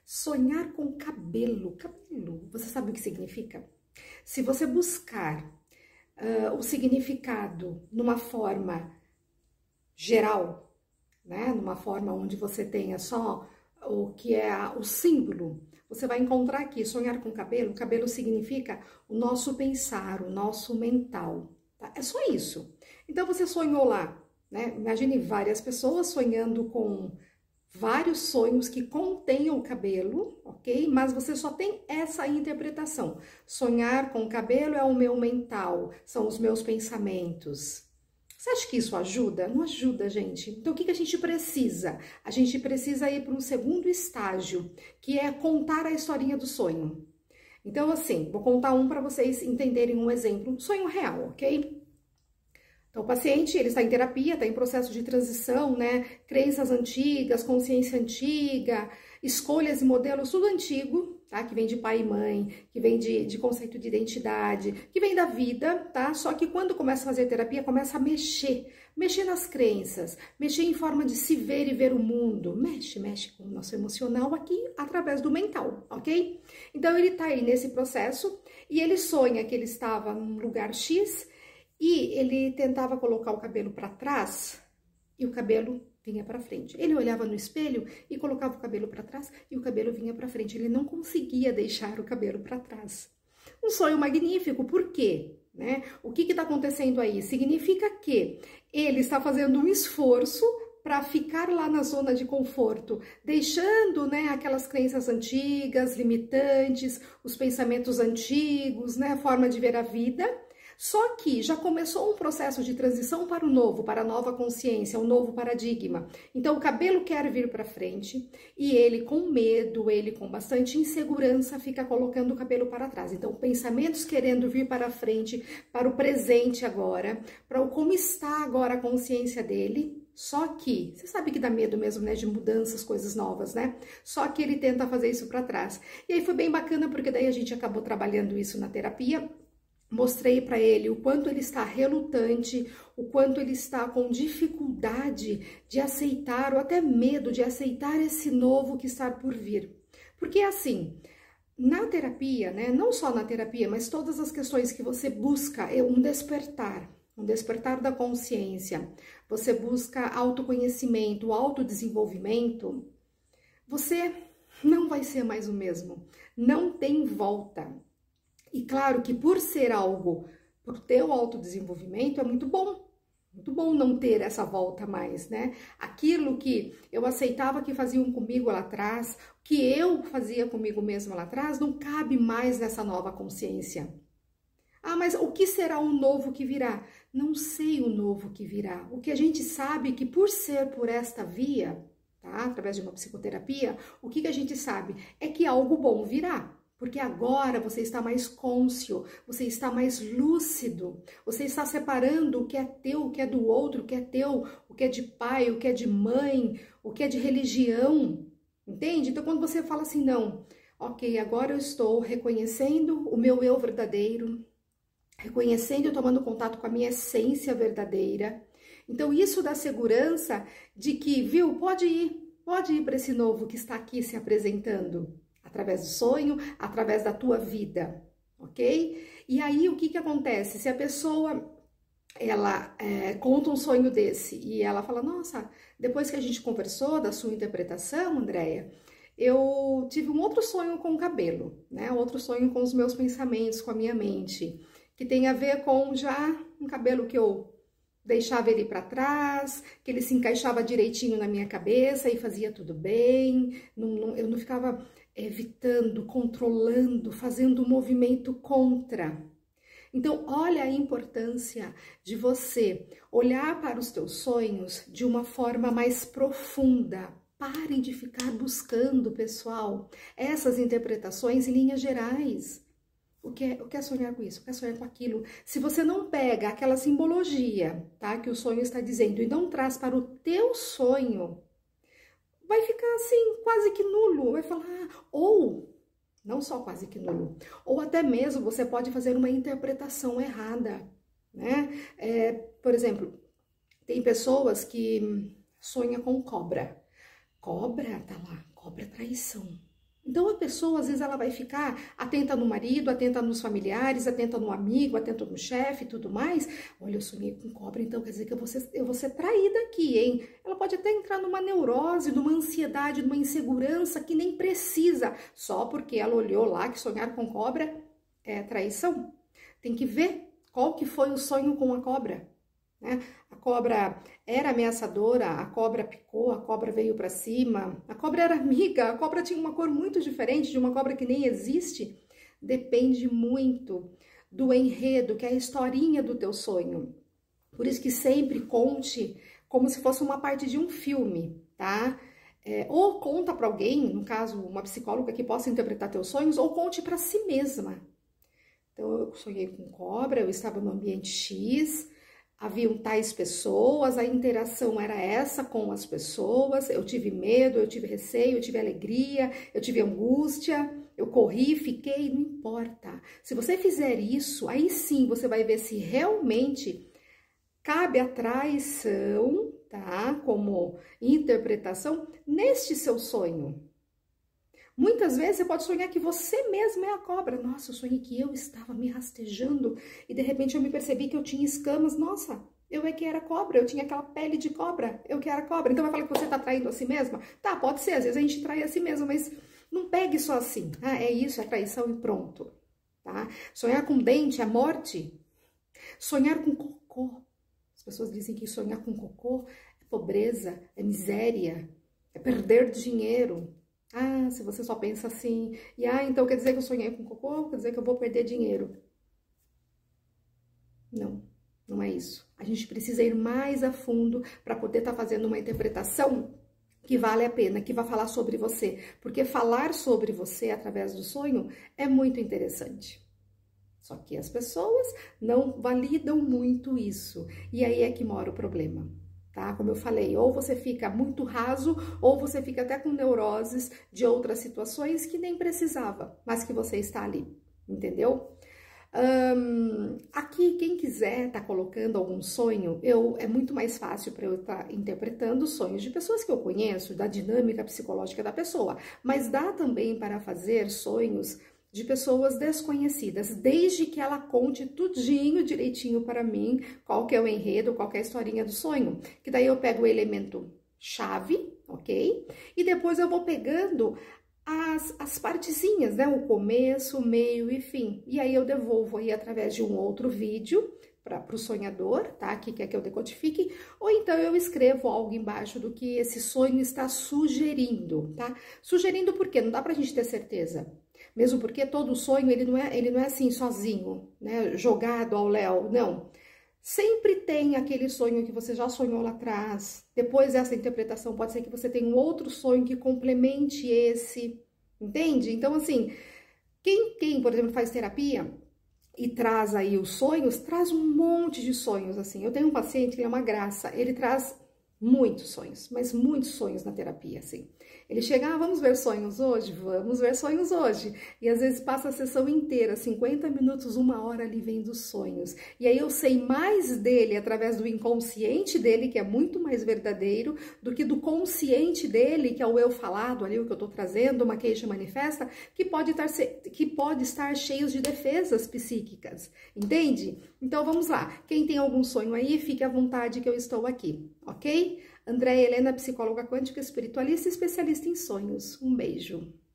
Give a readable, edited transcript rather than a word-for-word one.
Sonhar com cabelo. Cabelo, você sabe o que significa? Se você buscar o significado numa forma geral, né? Numa forma onde você tenha só o que é o símbolo, você vai encontrar aqui, sonhar com cabelo. Cabelo significa o nosso pensar, o nosso mental, tá? É só isso. Então você sonhou lá, né? Imagine várias pessoas sonhando com vários sonhos que contenham o cabelo, ok? Mas você só tem essa interpretação. Sonhar com o cabelo é o meu mental, são os meus pensamentos. Você acha que isso ajuda? Não ajuda, gente. Então, o que a gente precisa? A gente precisa ir para um segundo estágio, que é contar a historinha do sonho. Então, assim, vou contar um para vocês entenderem um exemplo, um sonho real, ok? Então, o paciente, ele está em terapia, está em processo de transição, né? Crenças antigas, consciência antiga, escolhas e modelos, tudo antigo, tá? Que vem de pai e mãe, que vem de conceito de identidade, que vem da vida, tá? Só que quando começa a fazer terapia, começa a mexer nas crenças, mexer em forma de se ver e ver o mundo, mexe com o nosso emocional aqui através do mental, ok? Então, ele tá aí nesse processo e ele sonha que ele estava num lugar X, e ele tentava colocar o cabelo para trás e o cabelo vinha para frente. Ele olhava no espelho e colocava o cabelo para trás e o cabelo vinha para frente. Ele não conseguia deixar o cabelo para trás. Um sonho magnífico, por quê? Né? O que está acontecendo aí? Significa que ele está fazendo um esforço para ficar lá na zona de conforto, deixando, né, aquelas crenças antigas, limitantes, os pensamentos antigos, né, a forma de ver a vida. Só que já começou um processo de transição para o novo, para a nova consciência, um novo paradigma. Então, o cabelo quer vir para frente e ele, com medo, ele com bastante insegurança, fica colocando o cabelo para trás. Então, pensamentos querendo vir para frente, para o presente agora, para o como está agora a consciência dele. Só que, você sabe que dá medo mesmo, né, de mudanças, coisas novas, né? Só que ele tenta fazer isso para trás. E aí foi bem bacana, porque daí a gente acabou trabalhando isso na terapia. Mostrei para ele o quanto ele está relutante, o quanto ele está com dificuldade de aceitar, ou até medo de aceitar esse novo que está por vir. Porque assim, na terapia, né, não só na terapia, mas todas as questões que você busca é um despertar da consciência, você busca autoconhecimento, autodesenvolvimento, você não vai ser mais o mesmo, não tem volta. E claro que por ser algo, por ter o autodesenvolvimento, é muito bom não ter essa volta mais, né? Aquilo que eu aceitava que faziam comigo lá atrás, que eu fazia comigo mesma lá atrás, não cabe mais nessa nova consciência. Ah, mas o que será o novo que virá? Não sei o novo que virá. O que a gente sabe é que por ser por esta via, tá? Através de uma psicoterapia, o que a gente sabe é que algo bom virá. Porque agora você está mais cônscio, você está mais lúcido, você está separando o que é teu, o que é do outro, o que é teu, o que é de pai, o que é de mãe, o que é de religião, entende? Então quando você fala assim, não, ok, agora eu estou reconhecendo o meu eu verdadeiro, reconhecendo e tomando contato com a minha essência verdadeira, então isso dá segurança de que, viu, pode ir para esse novo que está aqui se apresentando. Através do sonho, através da tua vida, ok? E aí, o que acontece? Se a pessoa, ela conta um sonho desse e ela fala, nossa, depois que a gente conversou da sua interpretação, Andréia, eu tive um outro sonho com o cabelo, né? Outro sonho com os meus pensamentos, com a minha mente, que tem a ver com já um cabelo que eu deixava ele para trás, que ele se encaixava direitinho na minha cabeça e fazia tudo bem, eu não ficava evitando, controlando, fazendo um movimento contra. Então, olha a importância de você olhar para os teus sonhos de uma forma mais profunda. Parem de ficar buscando, pessoal, essas interpretações em linhas gerais. O que é sonhar com isso? O que é sonhar com aquilo? Se você não pega aquela simbologia, tá, que o sonho está dizendo e não traz para o teu sonho, vai ficar assim, quase que nulo. Vai falar, ou, não só quase que nulo, ou até mesmo você pode fazer uma interpretação errada, né? Por exemplo, tem pessoas que sonham com cobra. Cobra, tá lá, cobra é traição. Então a pessoa, às vezes, ela vai ficar atenta no marido, atenta nos familiares, atenta no amigo, atenta no chefe e tudo mais. Olha, eu sonhei com cobra, então quer dizer que eu vou ser traída aqui, hein? Ela pode até entrar numa neurose, numa ansiedade, numa insegurança que nem precisa, só porque ela olhou lá que sonhar com cobra é traição. Tem que ver qual que foi o sonho com a cobra, né? A cobra era ameaçadora, a cobra picou, a cobra veio para cima, a cobra era amiga, a cobra tinha uma cor muito diferente de uma cobra que nem existe. Depende muito do enredo, que é a historinha do teu sonho. Por isso que sempre conte como se fosse uma parte de um filme, tá? Ou conta para alguém, no caso, uma psicóloga que possa interpretar teus sonhos, ou conte para si mesma. Então, eu sonhei com cobra, eu estava no ambiente X, haviam tais pessoas, a interação era essa com as pessoas, eu tive medo, eu tive receio, eu tive alegria, eu tive angústia, eu corri, fiquei, não importa. Se você fizer isso, aí sim você vai ver se realmente cabe a traição, tá? Como interpretação neste seu sonho. Muitas vezes você pode sonhar que você mesma é a cobra. Nossa, eu sonhei que eu estava me rastejando e de repente eu me percebi que eu tinha escamas. Nossa, eu é que era cobra, eu tinha aquela pele de cobra, eu que era cobra. Então vai falar que você está traindo a si mesma? Tá, pode ser, às vezes a gente trai a si mesma, mas não pegue só assim. Ah, é isso, é traição e pronto. Tá? Sonhar com dente é morte. Sonhar com cocô. As pessoas dizem que sonhar com cocô é pobreza, é miséria, é perder dinheiro. Ah, se você só pensa assim, e então quer dizer que eu sonhei com cocô, quer dizer que eu vou perder dinheiro. Não, não é isso. A gente precisa ir mais a fundo para poder estar fazendo uma interpretação que vale a pena, que vai falar sobre você. Porque falar sobre você através do sonho é muito interessante. Só que as pessoas não validam muito isso. E aí é que mora o problema. Tá? Como eu falei, ou você fica muito raso, ou você fica até com neuroses de outras situações que nem precisava, mas que você está ali, entendeu? Aqui, quem quiser tá colocando algum sonho, é muito mais fácil para eu estar interpretando sonhos de pessoas que eu conheço, da dinâmica psicológica da pessoa, mas dá também para fazer sonhos de pessoas desconhecidas, desde que ela conte tudinho direitinho para mim, qual que é o enredo, qual que é a historinha do sonho, que daí eu pego o elemento chave, ok? E depois eu vou pegando as partezinhas, né? O começo, meio e fim. E aí eu devolvo aí através de um outro vídeo para o sonhador, tá? Que quer que eu decodifique, ou então eu escrevo algo embaixo do que esse sonho está sugerindo, tá? Sugerindo por quê? Não dá pra gente ter certeza. Mesmo porque todo sonho, ele não é assim sozinho, né? Jogado ao léu, não. Sempre tem aquele sonho que você já sonhou lá atrás. Depois dessa interpretação, pode ser que você tenha um outro sonho que complemente esse, entende? Então, assim, quem, por exemplo, faz terapia e traz aí os sonhos, traz um monte de sonhos, assim. Eu tenho um paciente que é uma graça, ele traz muitos sonhos, mas muitos sonhos na terapia, assim. Ele chega, vamos ver sonhos hoje? Vamos ver sonhos hoje. E às vezes passa a sessão inteira, 50 minutos, 1 hora ali vendo sonhos. E aí eu sei mais dele através do inconsciente dele, que é muito mais verdadeiro, do que do consciente dele, que é o eu falado ali, o que eu tô trazendo, uma queixa manifesta, que pode estar cheios de defesas psíquicas, entende? Então vamos lá. Quem tem algum sonho aí, fique à vontade que eu estou aqui, ok? Andréia Helena, psicóloga quântica, espiritualista e especialista em sonhos. Um beijo.